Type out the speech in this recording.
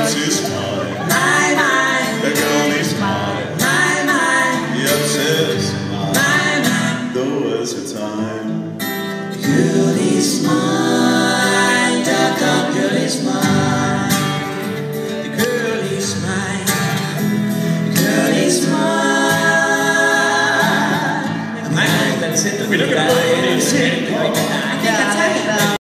Yes, it's mine. The girl is mine. Yes, it's mine. The worst of time. Girl is mine.